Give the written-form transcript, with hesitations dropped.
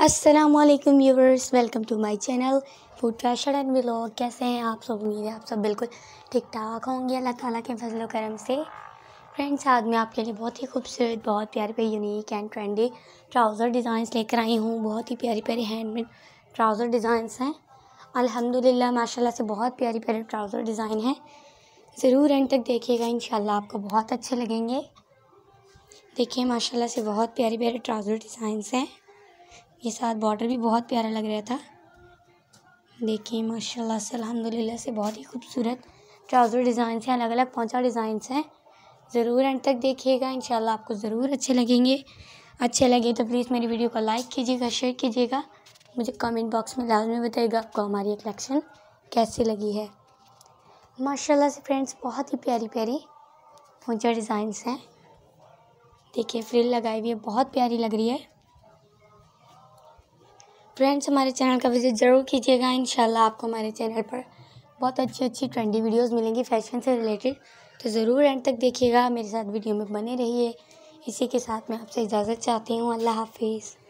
अस्सलामुअलैकुम viewers, welcome to my channel food fashion and vlog. कैसे हैं आप सब? उम्मीद है आप सब बिल्कुल ठीक ठाक होंगे अल्लाह ताला के फजल करम से। फ्रेंड्स, आज मैं आपके लिए बहुत ही खूबसूरत, बहुत प्यारे प्यारे unique and trendy trouser designs लेकर आई हूँ। बहुत ही प्यारी प्यारी हैंडमेड ट्राउज़र डिज़ाइंस हैं अल्हम्दुलिल्लाह, माशाल्लाह से बहुत प्यारी प्यारे ट्राउज़र डिज़ाइन हैं। ज़रूर एंड तक देखिएगा, इंशाल्लाह आपको बहुत अच्छे लगेंगे। देखिए माशाल्लाह से बहुत प्यारे प्यारे ट्राउज़र डिज़ाइंस हैं। ये साथ बॉर्डर भी बहुत प्यारा लग रहा था। देखिए माशाल्लाह से अल्हम्दुलिल्लाह से बहुत ही खूबसूरत ट्राउज़र डिज़ाइंस हैं, अलग अलग पोंचा डिज़ाइंस हैं। ज़रूर एंड तक देखिएगा, इंशाल्लाह आपको ज़रूर अच्छे लगेंगे। अच्छे लगे तो प्लीज़ मेरी वीडियो को लाइक कीजिएगा, शेयर कीजिएगा। मुझे कमेंट बॉक्स में लाजमी बताइएगा आपको हमारी ये कलेक्शन कैसी लगी है। माशाल्लाह से फ्रेंड्स, बहुत ही प्यारी प्यारी पोंचा डिज़ाइंस हैं। देखिए फ्रिल लगाई हुई है, बहुत प्यारी लग रही है। फ्रेंड्स, हमारे चैनल का विज़िट ज़रूर कीजिएगा। इंशाल्लाह आपको हमारे चैनल पर बहुत अच्छी अच्छी ट्रेंडी वीडियोस मिलेंगी फैशन से रिलेटेड, तो ज़रूर एंड तक देखिएगा। मेरे साथ वीडियो में बने रहिए। इसी के साथ मैं आपसे इजाज़त चाहती हूँ। अल्लाह हाफिज़।